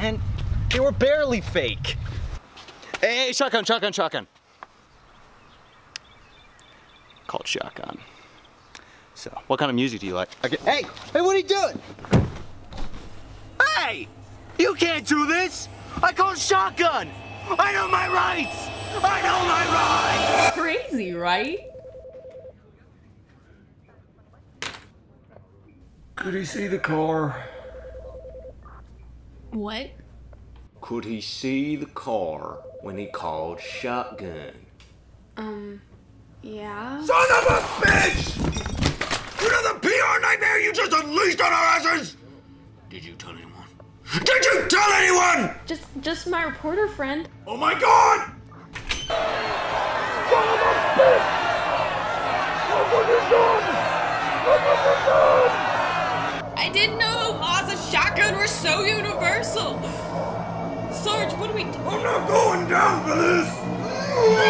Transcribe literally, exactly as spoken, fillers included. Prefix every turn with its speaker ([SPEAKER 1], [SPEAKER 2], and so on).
[SPEAKER 1] man. They were barely fake. Hey, hey, shotgun, shotgun, shotgun. Called shotgun. So, what kind of music do you like? Okay. Hey, hey, what are you doing? Hey, you can't do this. I called shotgun. I know my rights. I know my rights.
[SPEAKER 2] Crazy, right?
[SPEAKER 3] Could he see the car?
[SPEAKER 2] What?
[SPEAKER 3] Could he see the car when he called shotgun?
[SPEAKER 2] Um, yeah.
[SPEAKER 3] Son of a bitch! You know the P R nightmare you just unleashed on our asses? Did you tell anyone? Did you tell anyone?
[SPEAKER 2] Just, just my reporter friend.
[SPEAKER 3] Oh my God! Son of a bitch! Look what you've done! Look what you've done!
[SPEAKER 2] I didn't know the laws of shotgun were so universal. Sarge, what do we do?
[SPEAKER 3] I'm not going down for this!